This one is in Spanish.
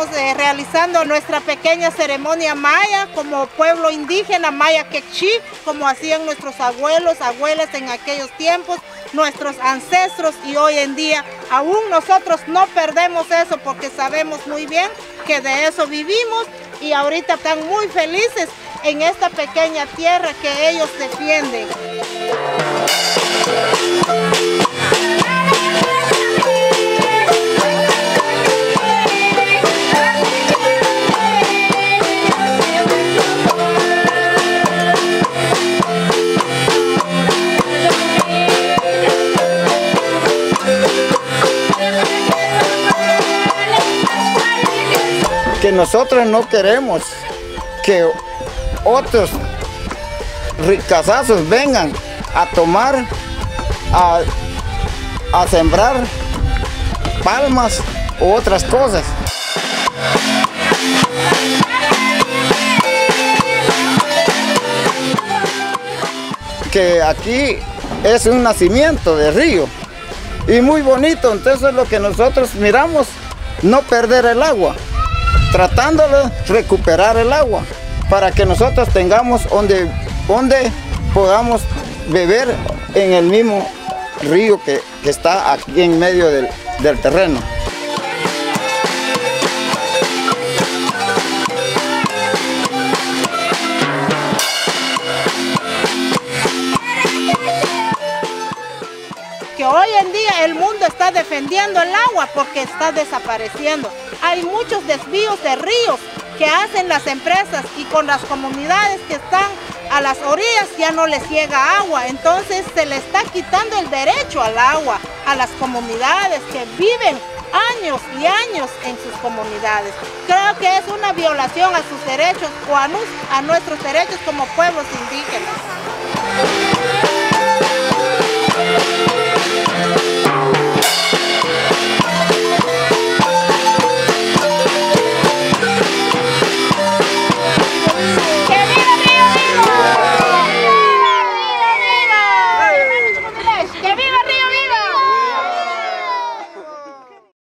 estamos realizando nuestra pequeña ceremonia maya como pueblo indígena maya quechí, como hacían nuestros abuelos, abuelas en aquellos tiempos, nuestros ancestros, y hoy en día aún nosotros no perdemos eso porque sabemos muy bien que de eso vivimos y ahorita están muy felices en esta pequeña tierra que ellos defienden. Que nosotros no queremos que otros ricazazos vengan a tomar, a sembrar palmas u otras cosas. Que aquí es un nacimiento de río y muy bonito, entonces lo que nosotros miramos, no perder el agua, tratándolo de recuperar el agua para que nosotros tengamos donde podamos beber en el mismo río que está aquí en medio del terreno. Que hoy en día el mundo está defendiendo el agua porque está desapareciendo. Hay muchos desvíos de ríos que hacen las empresas y con las comunidades que están a las orillas ya no les llega agua, entonces se le está quitando el derecho al agua a las comunidades que viven años y años en sus comunidades. Creo que es una violación a sus derechos o a nuestros derechos como pueblos indígenas.